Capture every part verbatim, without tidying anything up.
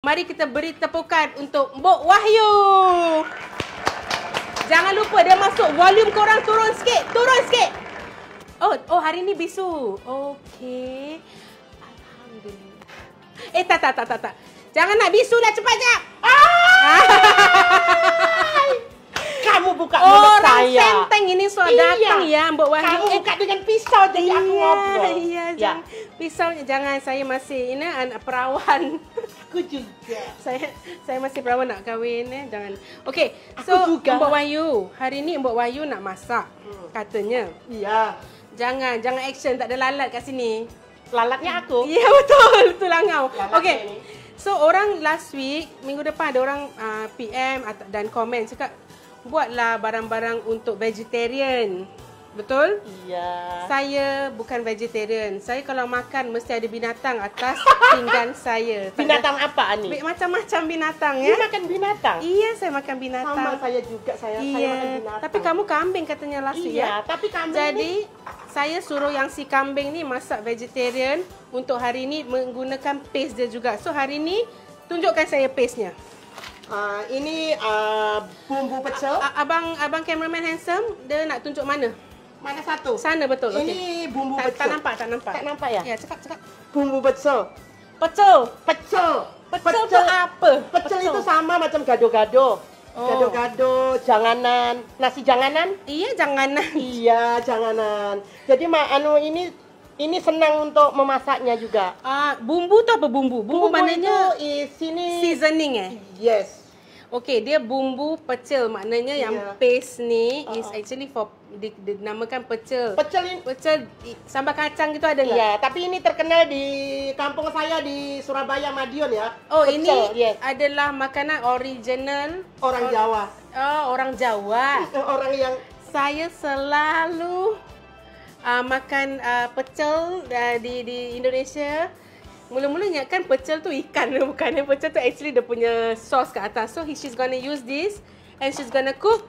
Mari kita beri tepukan untuk Mbok Wahyu. Jangan lupa dia masuk. Volume korang turun sikit. Turun sikit. Oh, oh hari ni bisu. Okey. Alhamdulillah. Eh, tak, tak, tak, tak, tak. Jangan nak bisu dah, cepat jap. Ah! Kamu buka mulut Orang saya. Orang senteng ini so Iya. datang ya, Mbok Wahyu. Kamu Eh, buka dengan pisau jadi iya, aku ngobrol. Iya, Ya. jangan. Pisaunya jangan, saya masih ini anak perawan. Aku juga. saya saya masih perawan nak kahwin eh, jangan. Okey, Aku so juga. Mbok Wahyu, hari ni Mbok Wahyu nak masak. Hmm. Katanya. Iya. Jangan, jangan action, tak ada lalat kat sini. Lalatnya aku. Ya, betul. Betul lah kau. Lalat Okey. ni. So orang last week, minggu depan ada orang uh, P M dan komen cakap buatlah barang-barang untuk vegetarian. Betul? Iya. Saya bukan vegetarian. Saya kalau makan mesti ada binatang atas pinggan saya. Tak Binatang ada, apa Ani? macam-macam binatang You ya. makan binatang? Iya, saya makan binatang. Sama saya juga, saya, saya Iya. makan binatang. Tapi kamu kambing katanya last week Iya, ya. tapi kambing Jadi ni- saya suruh yang si kambing ni masak vegetarian untuk hari ni menggunakan paste dia juga. So hari ni tunjukkan saya paste-nya. Uh, ini uh, bumbu pecel. A- abang abang cameraman handsome, dia nak tunjuk mana? Mana satu? Sana betul. Ini okey. bumbu tak, pecel. tak nampak, tak nampak. Tak nampak ya? Ya, cakap cakap. Bumbu pecel. Pecel. Pecel. Pecel tu apa? Pecel itu sama macam gado-gado. Oh. Gado-gado, janganan, nasi janganan. Iya, jangan. Iya, janganan. Jadi ma anu ini ini senang untuk memasaknya juga. Ah, bumbu tu apa bumbu? Bumbu, maknanya itu is sini seasoning eh? yes. Okey, dia bumbu pecel. Maknanya yang Iya. paste ni is Uh-uh. actually for di, dinamakan pecel. Pecel ini Pecel i- sambal kacang gitu ada nggak? iya, tapi ini terkenal di kampung saya di Surabaya Madiun ya. Oh, Pecel, ini yes. adalah makanan original Orang Jawa. oh, orang Jawa. Orang yang Saya selalu uh, makan uh, pecel uh, di di Indonesia. Mula-mula kan pecel tu ikan, bukan. Pecel tu actually dia punya sauce kat atas. So she's gonna use this and she's gonna cook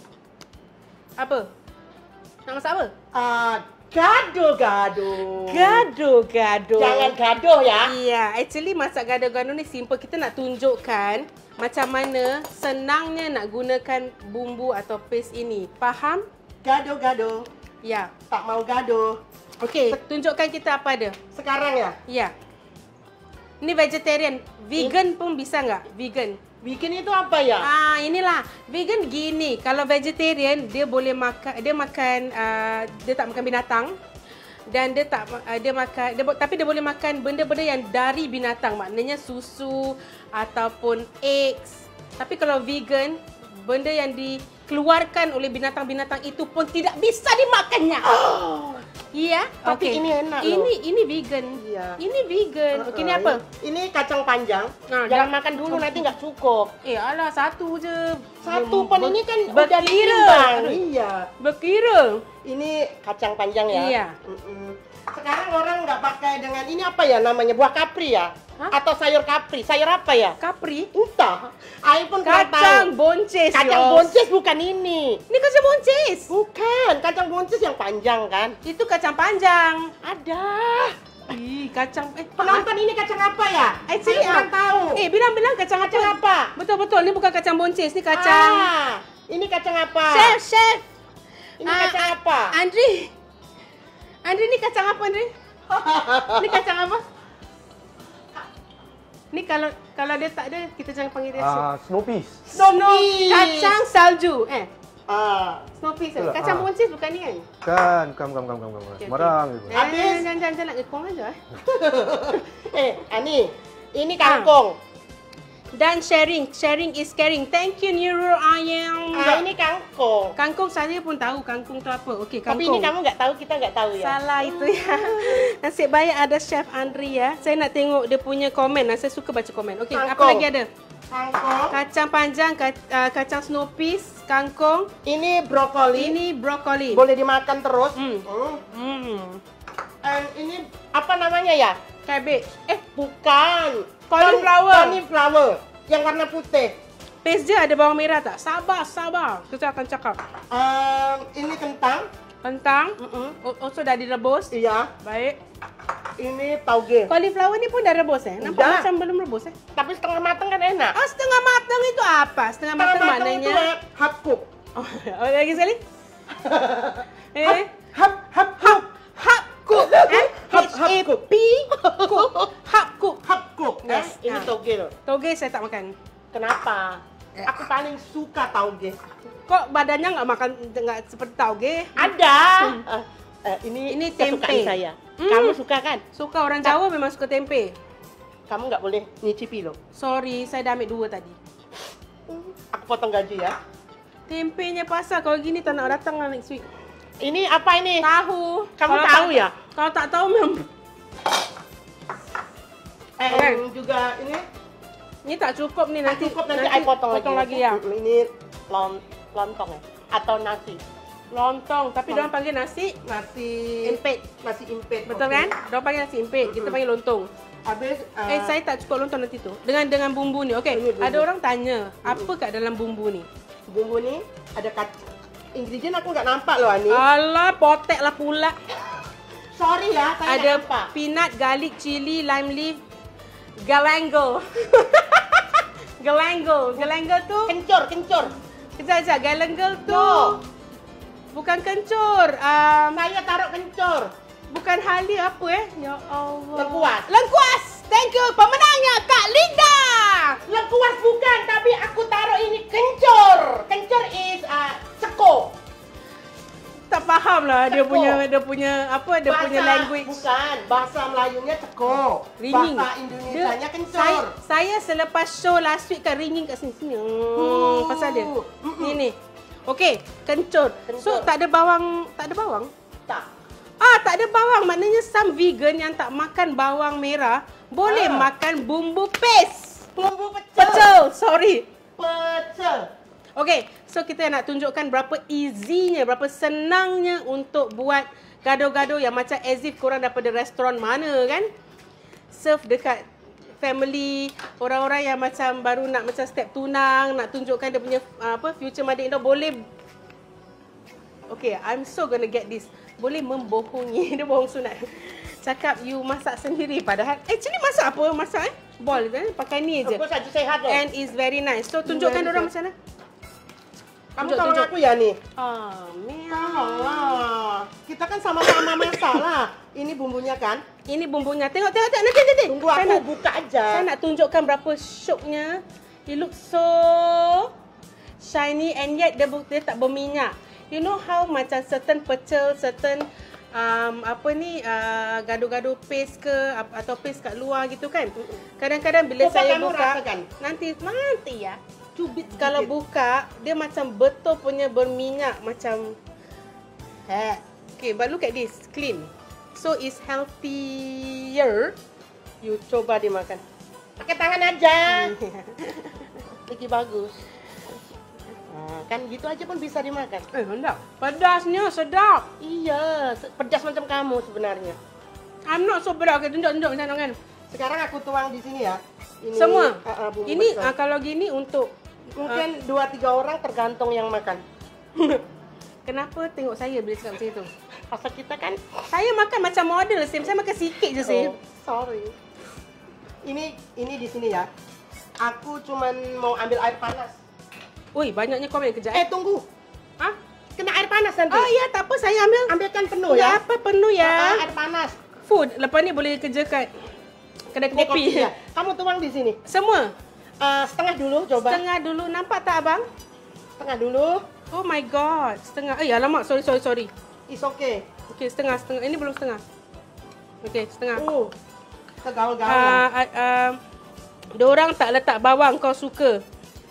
apa? Nak masak apa? uh, gado-gado. Gado-gado. Jangan gaduh ya. Iya, actually masak gado-gado ni simple. Kita nak tunjukkan macam mana senangnya nak gunakan bumbu atau paste ini. Faham? Gado-gado. Ya. Tak mau gaduh. Okey, tunjukkan kita apa dia. Sekarang ya. Ya. Ini vegetarian. Vegan pun bisa nggak? Vegan. Bikin itu apa ya? Ah, inilah. Vegan gini. Kalau vegetarian, dia boleh makan, dia makan, uh, dia tak makan binatang. Dan dia tak, uh, dia makan, dia, tapi dia boleh makan benda-benda yang dari binatang. Maknanya susu ataupun eggs. Tapi kalau vegan, benda yang dikeluarkan oleh binatang-binatang itu pun tidak bisa dimakannya. Oh. Iya, Tapi okey. ini enak loh. Ini ini vegan. Iya. Ini vegan. Uh-uh. Okey, ini apa? Ini kacang panjang. Nah, Jangan dah- makan dulu nanti nggak cukup. Eh, alah satu je. Satu Ber- pun ini kan udah berkira. ditimbang. Aduh, Iya. Berkira. Ini kacang panjang ya. Iya. Mm-mm. Sekarang orang nggak pakai dengan ini apa ya namanya buah kapri ya? Hah? Atau sayur kapri? Sayur apa ya? Kapri. Entah. Air pun kurang Kacang tahu. boncis. Kacang Yos. boncis bukan ini. Ini kacang boncis. Bukan, kacang boncis yang panjang kan? Itu kacang panjang. Ada. Ih, kacang eh Penonton ini kacang apa ya? Actually, Saya kurang ah. tahu. Eh, bilang-bilang kacang, Kacang apa? Betul-betul, ini bukan kacang boncis, ini kacang. Ah, ini kacang apa? Chef, chef. Ini Ah, kacang ah, apa? Andri. Andri, ini kacang apa, Andri? Ini kacang apa? Ni kalau kalau dia tak ada, kita jangan panggil dia Ah, Snoopy. Snow, kacang salju. Eh, Ah, Snoopy. Betul. Kacang Ah. boncis bukan ni kan? Kan, kam kam kam kam kam. Okey, Sembarang okey. gitu. Eh, Habis. jangan jangan jangan jangan ngekong aja eh. eh, Ani, ini kangkung. Dan sharing, sharing is caring. Thank you Nurul Ayam. Ah, ini kangkung. Kangkung saya pun tahu kangkung tu apa. Okey, kangkung. Tapi ini kamu nggak tahu, kita nggak tahu ya. Salah itu ya. Nasib baik ada Chef Andri ya. Saya nak tengok dia punya komen. Saya suka baca komen. Okey, apa Kangkung. lagi ada? Kangkung. Kacang panjang, ka- uh, kacang snowpeas, kangkung. Ini brokoli. Ini brokoli. Boleh dimakan terus. Hmm. Hmm. Hmm. And ini apa namanya ya? Cabbage. Eh, Bukan. Cauliflower. Cauliflower. Yang warna putih. paste dia ada bawang merah tak? Sabar, sabar. Kita akan cakap. Um, ini kentang. Kentang. Mm-mm. Oh, oh, sudah direbus. Iya. Baik. Ini tauge. Cauliflower ni pun dah rebus eh? Nampak Dah. macam belum rebus eh? Tapi setengah matang kan enak. Oh, setengah matang itu apa? Setengah matang Setengah matang maknanya... itu eh, half cook. Oh, oh, lagi sekali? eh? Half, half cook. Half cook. Eh? Half, half cook. P cook. Half cook. Half cook. Yes. Eh, ini Ah. tauge loh. Toge saya tak makan. Kenapa? Aku paling suka tauge. Kok badannya nggak makan nggak seperti tauge? Ada. Eh, eh, ini Ini kesukaan tempe. saya. Hmm. Kamu suka kan? Suka orang Jawa memang suka tempe. Kamu nggak boleh nyicipi loh. Sorry, saya dah ambil dua tadi. Aku potong gaji ya. Tempenya pasal kalau gini tak nak datang lah next week. Ini apa ini? Tahu. Kamu Kalau tahu tak- ya? Kalau tak tahu memang. Eh, Oke. juga ini. Ini tak cukup nih nanti. Cukup nanti, I potong, potong lagi, lagi. ya. Mm, Ini lon, lontong ya? Atau nasi? Lontong, tapi Lon- dia orang panggil nasi Nasi impit. Nasi impit. Betul oke. kan? Dia orang panggil nasi impit, kita Mm-mm. panggil lontong. Habis uh, Eh, saya tak cukup lontong nanti tu. Dengan dengan bumbu ni. Okey, Ini bumbu. ada orang tanya, apa kat dalam bumbu ni? bumbu ni ada kat ingredient aku nggak nampak loh Ani. Alah, potek lah pula. Sorry ya, saya Ada nggak nampak. peanut, garlic, chili, lime leaf, galangal. galangal. Galangal tu, Kencur, kencur. kejap kejap, galangal tu No. bukan kencur. Um, Saya taruh kencur. bukan halia apa eh? Ya Allah. Lengkuas. Lengkuas. Thank you. Pemenangnya Kak Linda. Lengkuas bukan, tapi aku taruh ini kencur. Kencur is uh, seko. Tak faham lah dia Ceko. punya dia punya apa dia punya language. Bukan, bahasa Melayunya ceko. Ringing. Bahasa Indonesianya Dia- kencur. Saya, saya selepas show last week kan ringing kat sini sini. Hmm, pasal dia. Mm-mm. Ni ni. Okey, kencur. So Kencur. tak ada bawang, tak ada bawang. Tak. Ah, tak ada bawang. Maknanya some vegan yang tak makan bawang merah boleh Ah. makan bumbu paste. Bumbu pecel. Pecel, sorry. Pecel. Okey, so kita nak tunjukkan berapa easy-nya, berapa senangnya untuk buat gado-gado yang macam as if korang daripada restoran mana kan. Serve dekat family, orang-orang yang macam baru nak macam step tunang, nak tunjukkan dia punya uh, apa future mother-in-law boleh. Okay, I'm so gonna get this. Boleh membohongi, dia bohong sunat. Cakap you masak sendiri padahal actually masak apa? Masak eh? Ball kan? Pakai ni je. Aku saja sehat loh. And is very nice. So tunjukkan Very orang nice. macam mana? Kamu tunjuk, tolong tunjuk. aku ya nih. Ah, meow. Tolonglah. Kita kan sama-sama masak lah. Ini bumbunya kan. Ini bumbunya. Tengok, tengok, tengok. Nanti, nanti. Tunggu Saya aku nak, buka aja. saya nak tunjukkan berapa syoknya. It looks so shiny and yet dia, bu- dia tak berminyak. You know how macam certain pecel, certain um, apa ni, uh, gado-gado paste ke ap- atau paste kat luar gitu kan. Kadang-kadang bila Coba saya kamu buka, rasakan. nanti, nanti ya. Cubit Kalau sedikit. buka, dia macam betul punya berminyak macam. Eh, Okay, but look at this, clean. So it's healthier. you coba dimakan. Pakai tangan aja. Lagi bagus. Nah, kan gitu aja pun bisa dimakan. Eh, sedap. Pedasnya sedap. Iya, se- pedas macam kamu sebenarnya. I'm not so berat. Okay, tunjuk-tunjuk macam mana kan. Sekarang aku tuang di sini ya. Ini, Semua. uh, uh, bumbu Ini pecel. uh, kalau gini untuk mungkin dua tiga orang tergantung yang makan. kenapa tengok saya bila cakap macam itu? Pasal kita kan. Saya makan macam model Sim. Saya makan sikit je Sim. Oh, sorry. Ini ini di sini ya. Aku cuman mau ambil air panas. Ui, banyaknya komen kejap. Eh tunggu, Ah? kena air panas nanti. Oh ya, tak apa saya ambil. Ambilkan penuh Ya, ya. apa penuh Ah, ya. air panas. Food. Lepas ni boleh kerja kat kedai Ini kopi. ya. Kamu tuang di sini. Semua. Ah, setengah dulu coba. Setengah dulu. Nampak tak abang? Setengah dulu. Oh my god. Setengah. Eh, alamak. Sorry, sorry, sorry. It's okay. Okay, setengah, setengah. Ini belum setengah. Okay, setengah. Uh, tegaul-gaul. Uh, uh, uh, diorang tak letak bawang, kau suka.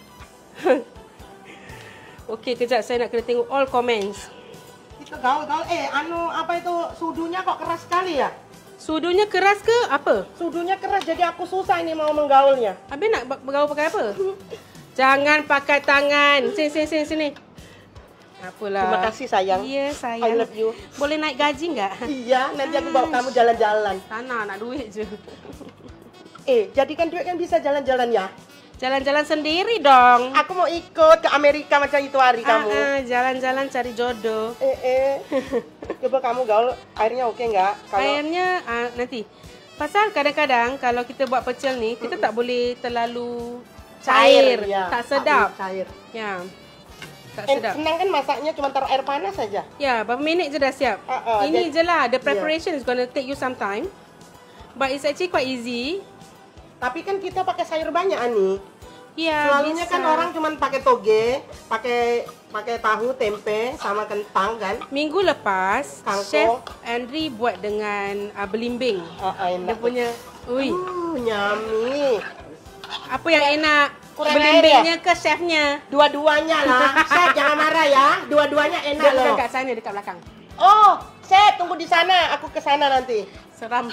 Okay, kejap. Saya nak kena tengok all comments. Itu gaul-gaul. Eh, anu apa itu sudunya kok keras sekali ya? Sudunya keras ke apa? Sudunya keras jadi aku susah ini mau menggaulnya. Habis nak ba- bergaul pakai apa? Jangan pakai tangan. Sini, sini, sini, sini. Apalah. Terima kasih sayang. Ya, sayang. I love you. Boleh naik gaji nggak? Iya, nanti aku bawa kamu jalan-jalan. Tanah, nak duit je. Eh, jadikan duit kan bisa jalan-jalan ya. Jalan-jalan sendiri dong. Aku mau ikut ke Amerika macam itu hari kamu. Ah, ah, jalan-jalan cari jodoh. Eh, eh. Coba kamu gaul, airnya oke nggak? Kalau Airnya uh, nanti. Pasal kadang-kadang kalau kita buat pecel ni, kita tak boleh terlalu cair, ya. tak sedap. Tak boleh cair. Ya. Tak Eh, sedap. senang kan masaknya cuma taruh air panas saja. Ya, berapa minit je dah siap. Uh, uh, Ini jadi- je lah, the preparation is gonna take you some time. But it's actually quite easy. Tapi kan kita pakai sayur banyak Ani. Ya, Selalunya bisa. kan orang cuma pakai toge, pakai pakai tahu, tempe, sama kentang kan. Minggu lepas, Kangkung. Chef Andri buat dengan uh, belimbing. Uh, uh, Dia enak. punya, ui, Uh, nyami. apa yang enak? kurang Belimbingnya ke chefnya? Dua-duanya lah. Chef jangan marah ya. Dua-duanya enak Dia loh. bukan kat sana, dekat belakang. Oh, Chef tunggu di sana. Aku ke sana nanti. Seram.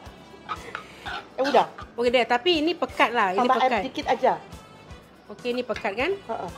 Eh udah. Okey deh, tapi ini pekat lah. Ini Tambah air pekat. dikit aja. Okey, ini pekat kan? Uh-uh.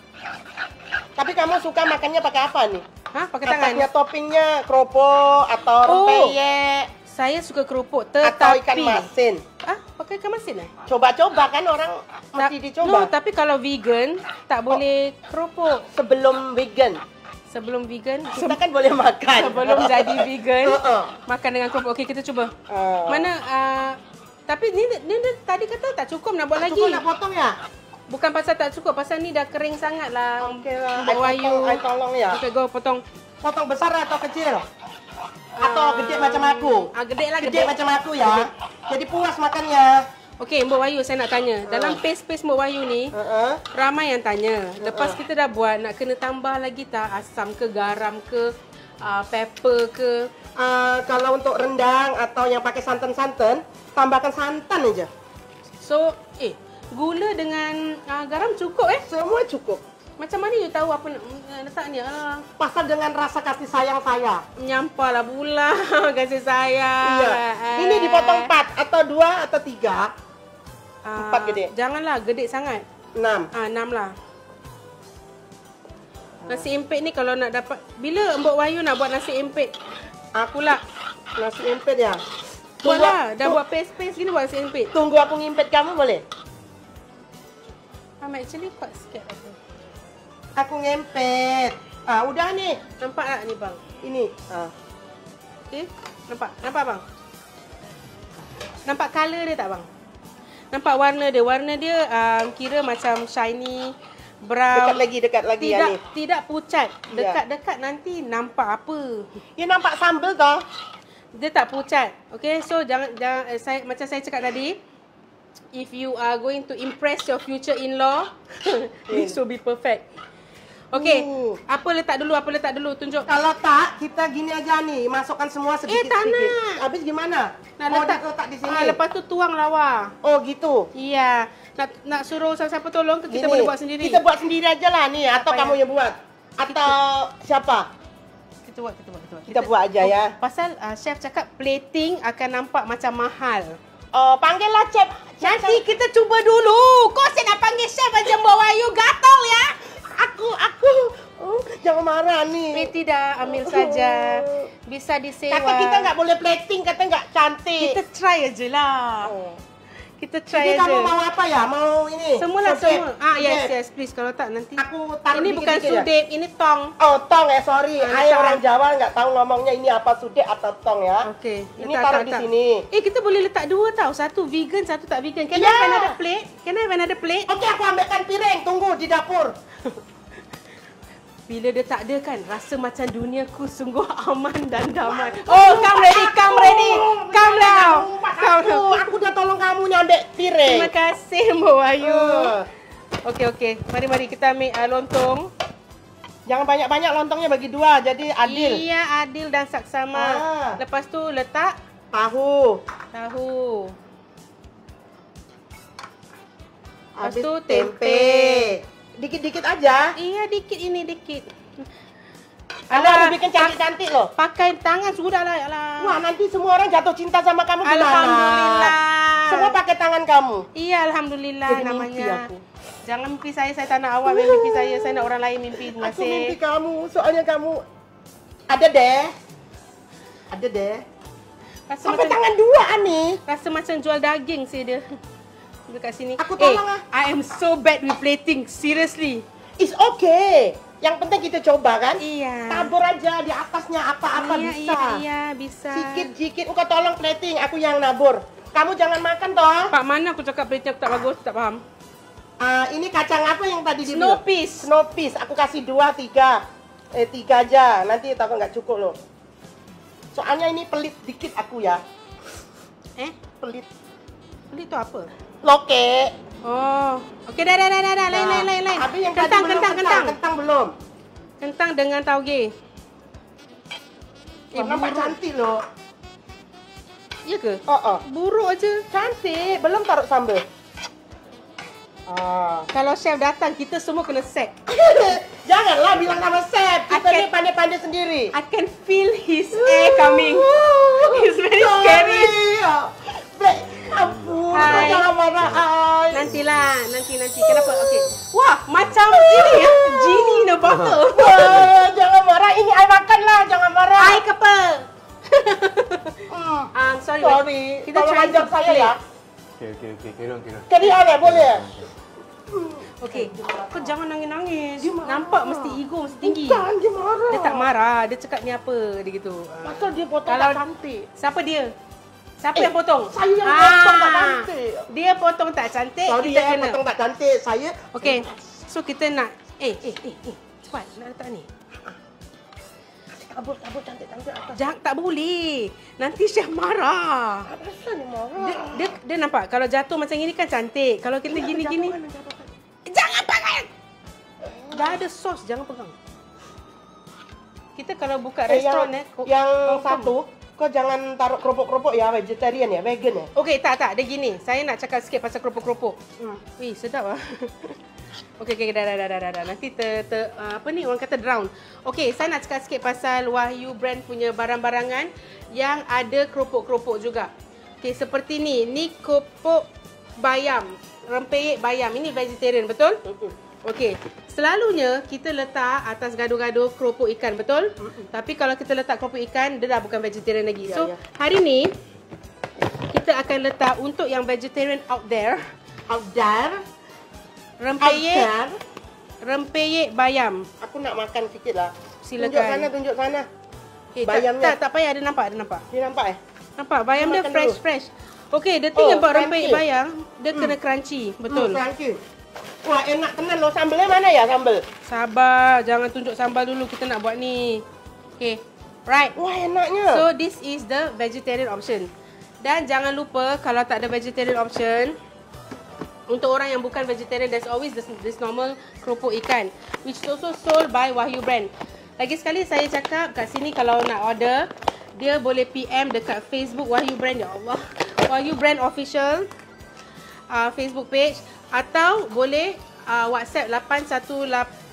Tapi kamu suka makannya pakai apa nih? Ha, pakai tangan. Atasnya toppingnya keropok atau Oh. rempeyek Saya suka kerupuk, atau tetapi ikan masin. Ah, pakai ikan masin eh? Coba-coba kan orang mesti Tak- dicoba. No, tapi kalau vegan tak boleh kerupuk. Sebelum vegan. Sebelum vegan, Kita kan boleh makan. sebelum jadi vegan, Uh-uh. makan dengan kerupuk. Okey, kita cuba. Uh. Mana uh, tapi ni, ni, ni tadi kata tak cukup nak buat lagi. Cukup nak potong ya? Bukan pasal tak cukup, pasal ni dah kering sangat lah. Okey lah. Mbak I Wayu. potong, I tolong ya. Okey, go potong. Potong besar atau kecil? Atau Ah, gede macam aku? Ah, gede lah, Gede gede. macam aku ya. Jadi puas makannya. Okey, Mbak Wayu saya nak tanya. Dalam paste-paste Mbak Wayu ni, Uh-uh. ramai yang tanya. Lepas kita dah buat, nak kena tambah lagi tak asam ke, garam ke, uh, pepper ke? Uh, kalau untuk rendang atau yang pakai santan-santan, tambahkan santan aja. So, eh, gula dengan uh, garam cukup eh? Semua cukup. Macam mana you tahu apa nak uh, letak ni? Alah, Pasal dengan rasa kasih sayang saya. menyampah lah pula kasih sayang. Iya. Eh. Ini dipotong empat atau dua atau tiga. Ah, empat gede. Janganlah gede sangat. Enam. Ah, enam lah. Nasi empit ni kalau nak dapat, bila Mbak Wayu nak buat nasi empit? Aku lah nasi empit ya. Buatlah, dah tu- buat paste-paste gini buat nasi empit. Tunggu aku ngimpit kamu boleh? I'm actually quite scared of it. Aku ngempet. Ah, udah nih. Nampak tak ni bang? Ini. Ah. Okay, nampak? Nampak bang? Nampak colour dia tak bang? Nampak warna dia? Warna dia um, kira macam shiny, brown. Dekat lagi, dekat lagi ya Tidak, ni. tidak pucat. Ya. Dekat-dekat nanti nampak apa? Ya nampak sambal toh. Dia tak pucat. Okay, so jangan jangan eh, saya macam saya cakap tadi, if you are going to impress your future in-law, this will be perfect. Okay, Uh. apa letak dulu? Apa letak dulu? Tunjuk. Kalau tak, kita gini aja nih, masukkan semua sedikit-sedikit. tak nak. Habis gimana? Nak Mau letak, letak di sini. Ah, lepas tu tuang lawa. Oh gitu. Iya. Nak nak suruh siapa-siapa tolong ke kita Gini, boleh buat sendiri? Kita buat sendiri aja lah nih, atau Apa kamu ya? yang buat? Atau siapa? Kita buat, kita buat, kita buat. Kita buat aja ya. Pasal uh, chef cakap plating akan nampak macam mahal. Oh, panggillah chef. Nanti kita cuba dulu. Kau saya nak panggil chef aja Mbak Wayu gatal ya. Aku, aku. Oh, jangan marah nih. Eh tidak, ambil saja. Bisa disewa. Kata kita nggak boleh plating, kata nggak cantik. Kita try aja lah. Oh. Kita try Jadi aja. kamu mau apa ya? Mau ini? Semualah Sudep? semua. Ah yes Sudep? yes please, kalau tak nanti. Aku taruh Ini bukan dikit-dikit ya? sudep, ini tong. Oh, tong ya, sorry. Ah, Saya tong. orang Jawa nggak tahu ngomongnya ini apa sudep atau tong ya. Okey. Ini letak, taruh letak, di letak. sini. Eh kita boleh letak dua tau. Satu vegan, satu tak vegan. Can I Ya. have another plate? Can I have another plate? Oke, aku ambilkan piring. Tunggu di dapur. Bila dia tak ada kan, rasa macam duniaku sungguh aman dan damai. Oh, come ready, come ready. Come now. Come Aku, now. aku udah tolong kamu nyambil piring. Terima kasih Mbak Wayu. Eh, Okey, okey. Mari, mari kita ambil uh, lontong. Jangan banyak-banyak lontongnya bagi dua, jadi adil. Iya, adil dan saksama. Ah. Lepas tu letak Tahu. tahu. Lepas Habis tu tempe. Dikit-dikit aja. Iya, dikit ini, dikit. Kamu harus bikin cantik-cantik loh. Pakai tangan sudah lah. Alah. Wah, nanti semua orang jatuh cinta sama kamu gimana? Alhamdulillah. Semua pakai tangan kamu. Iya, alhamdulillah Jadi mimpi namanya. aku. Jangan mimpi saya, saya tak nak awak mimpi saya. Saya nak orang lain mimpi. Terima Aku mimpi kasih. kamu, soalnya kamu ada deh. Ada deh. Rasa Sampai macam tangan dua Ani. rasa macam jual daging sih dia. Dekat sini. Aku eh, tolong ah. I am so bad with plating. Seriously. It's okay. Yang penting kita coba kan? Iya. Tabur aja di atasnya apa-apa iya, bisa. Iya, iya, bisa. Sikit-sikit engkau tolong plating, aku yang nabur. Kamu jangan makan toh. Pak, mana aku cakap plating aku tak bagus, tak faham. Ah, ini kacang apa yang tadi dibilang? Snow peas. Snow peas. Aku kasih dua, tiga. Eh, tiga aja. Nanti takut nggak cukup loh. Soalnya ini pelit dikit aku ya. Eh, Pelit. pelit tu apa? Loke. Oh, okey dah dah dah dah, dah. lain lain lain lain. Habis yang Kentang, tadi belum kentang, kentang. Kentang belum. Kentang dengan tauge. Eh, nampak cantik loh. Ya ke? Oh, oh. Buruk aja. Cantik. Belum taruh sambal. Ah. Kalau chef datang, kita semua kena sack. Janganlah bilang nama chef. Kita Akan- ni pandai-pandai sendiri. I can feel his air coming. It's very scary. Black, ampun. Hai. Jangan marah. Hai. Nantilah, nanti nanti. Kenapa? Okey. Wah, macam ini ya. Genie in a bottle. Wah, jangan marah. Ini I makan lah. Jangan marah. Hai kapa. Hmm. Um, sorry. Sorry. Kita Tolong try ajar to saya play. ya. Okey, okey, okey. Kira, kira. Kali ada boleh? Okey. Kau jangan nangis-nangis. Nampak mesti ego mesti tinggi. Bukan, dia marah. Dia tak marah. Dia cakap ni apa? Dia gitu. Ah. Pasal dia potong Kalau- tak cantik. Siapa dia? Siapa Eh, yang potong? Saya yang potong tak cantik. Dia potong tak cantik, Sorry kita ya, kena. potong tak cantik. Saya... Okey. So kita nak eh eh eh eh cepat nak letak ni. Tabur-tabur cantik-cantik atas. Jangan, tak boleh. Nanti chef marah. Apa ni marah? Dia, dia dia nampak kalau jatuh macam ini kan cantik. Kalau kita gini-gini jangan pegang. Dah ada sos, jangan pegang. Kita kalau buka Eh, restoran yang, eh. ko- yang confirm. satu, kau jangan taruh keropok-keropok ya, vegetarian ya, vegan ya. Okey, tak tak, dia gini. Saya nak cakap sikit pasal keropok-keropok. Hmm. Wih, sedap ah. Okey, okey, dah, dah, dah, dah, dah, dah. Nanti ter, ter uh, apa ni orang kata drown. Okey, saya nak cakap sikit pasal Wahyu brand punya barang-barangan yang ada keropok-keropok juga. Okey, seperti ni. Ni keropok bayam, rempeyek bayam. Ini vegetarian, betul? Okey. Selalunya kita letak atas gado-gado keropok ikan, betul? Tapi kalau kita letak keropok ikan, dia dah bukan vegetarian lagi. Ya, So, ya. hari ni kita akan letak untuk yang vegetarian out there, Out there, rempeyek, out there. rempeyek bayam. Aku nak makan sikit lah. Silakan. Tunjuk sana, tunjuk sana. Okay, Bayamnya. Tak, tak, tak payah, ada nampak, ada nampak. Dia nampak eh? Nampak, bayam dia Makan fresh, dulu. fresh. Okay, the thing Oh, about crunchy. rempeyek bayam, dia kena crunchy, betul. Hmm, crunchy. Wah, enak tenan loh. Sambalnya mana ya sambal? Sabar, jangan tunjuk sambal dulu, kita nak buat ni. Okay, right. Wah, enaknya. So, this is the vegetarian option. Dan jangan lupa, kalau tak ada vegetarian option, untuk orang yang bukan vegetarian, there's always this, this normal keropok ikan, which is also sold by Wahyu brand. Lagi sekali saya cakap kat sini kalau nak order, dia boleh P M dekat Facebook Wahyu brand, ya Allah. Wahyu brand official uh, Facebook page, atau boleh uh, WhatsApp lapan satu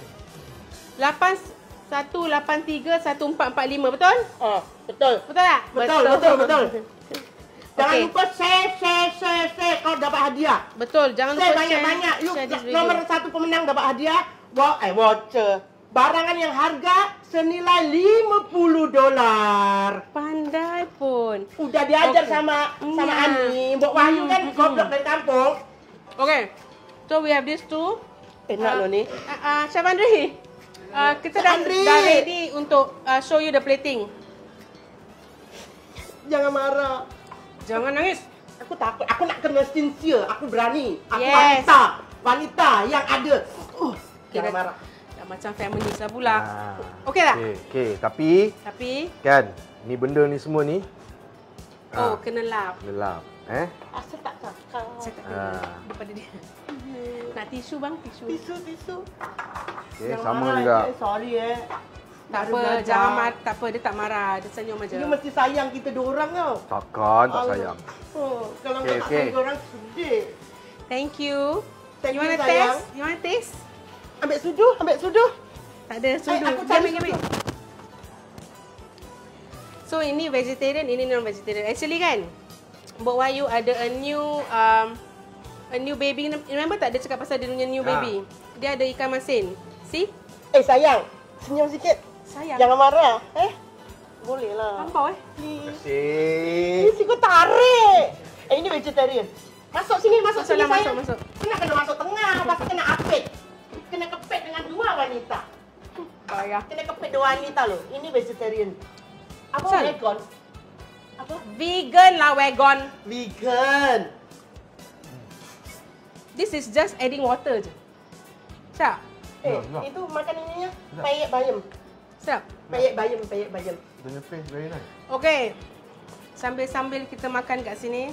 lapan tiga satu empat empat lima, betul? Oh, betul. Betul tak? Betul, betul, betul. Jangan Okey. lupa share, share, share, share. Kau dapat hadiah. Betul, jangan Share lupa banyak-banyak. You share this video. nomor satu pemenang dapat hadiah. Wa eh, voucher. Barangan yang harga senilai lima puluh dolar. Pandai pun. Udah diajar Okey. sama sama Ya. Ani. Mbok Wahyu Hmm, kan hmm, goblok hmm. dari kampung. Okay, so we have these two. Enak Ah, loh ni. Uh, uh, Chef Andri, uh, kita Chef dah, Andri. dah ready untuk uh, show you the plating. Jangan marah. Jangan nangis. Aku takut. Aku nak kena sincere. Aku berani. Aku Yes. wanita. Wanita yang ada. Uh, jangan Kira- marah. Dah macam feminist lah pula. Ah. Okey tak? Okey, okey. Tapi Tapi, kan, ni benda ni semua ni oh, ah, kena lap. gelap, eh? Asal tak cakap. Saya tak kena Ah. daripada dia. Nak tisu bang, tisu. Tisu, tisu. Okey, Jangan sama marah, juga. eh. Sorry eh. Tak Baru apa, belajar. jangan marah. Tak apa, dia tak marah. Dia senyum aja. Dia mesti sayang kita dua orang tau. Takkan tak Allah. sayang. Oh, kalau Okey, okay, tak okey. sayang orang sedih. Thank you. Thank you you, wanna sayang. taste? You wanna taste? Ambil sudu, ambil sudu. Tak ada sudu. Eh, aku Dia cari ambil, ambil. So ini vegetarian, ini non-vegetarian. Actually kan, Mbok Wahyu ada a new um, a new baby. Remember tak dia cakap pasal dia punya new Ha. baby? Dia ada ikan masin. See? Eh sayang, senyum sikit. Sayang. Jangan marah. Eh? Boleh lah. Lampau eh? Please. Asyik. Please, ikut tarik. Eh, ini vegetarian. Masuk sini, masuk sini Masuklah, sayang. masuk, masuk. Kena kena masuk tengah, pasal kena apit. Kena kepet dengan dua wanita. payah. Kena kepit dua wanita loh. Ini vegetarian. Apa Asal? vegan? Apa? Vegan lah, wagon. Vegan. This is just adding water je. Sedap? Eh, Sedap, sedap. itu makan ininya Sedap. payek bayam. Sedap? Payek bayam, payek bayam. Dia punya paste very nice. Okay. Sambil-sambil kita makan kat sini,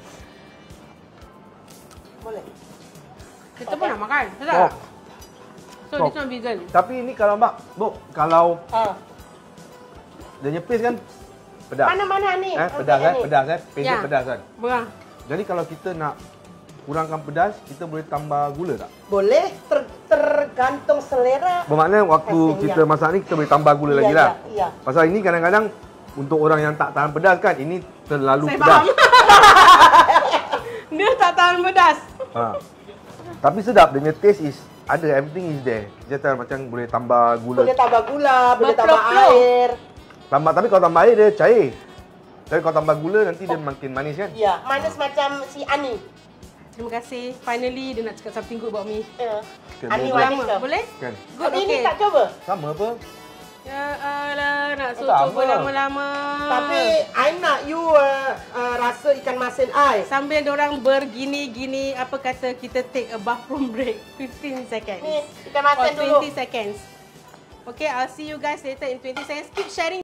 Boleh. kita pun nak makan. Sedap Oh. tak? So, Oh. this one vegan. Tapi ini kalau mak, bu, kalau Ha. dia punya paste kan pedas. Mana-mana ni? Eh, pedas kan? Pedas kan? Paste Ya. dia pedas kan? Berang. Jadi kalau kita nak kurangkan pedas, kita boleh tambah gula tak? Boleh, ter, tergantung selera. Bermakna waktu Pastinya. kita masak ni, kita boleh tambah gula Iya, lagi lah. iya, iya. Pasal ini kadang-kadang untuk orang yang tak tahan pedas kan, ini terlalu Saya pedas. faham. Dia tak tahan pedas. Ha. Tapi sedap, dia punya taste is ada, everything is there. Dia tak macam boleh tambah gula. Boleh tambah gula, boleh tambah Berpeluh-peluh. air. Tambah, tapi kalau tambah air dia cair. Tapi kalau tambah gula nanti dia makin manis kan? Ya, manis macam si Ani. Terima kasih. Finally, dia nak cakap something good about me. Ya. Okay, Ani boleh. manis Lama. ke? Boleh? Kan? Good, Tapi ini okay. tak coba. Sama apa? Ya Allah, nak suruh Tak cuba apa. lama-lama. Tapi I nak you uh, uh, rasa ikan masin I. Sambil diorang bergini-gini, apa kata kita take a bathroom break. fifteen seconds. Ni ikan Or masin dulu. twenty seconds. Okay, I'll see you guys later in twenty seconds. Keep sharing.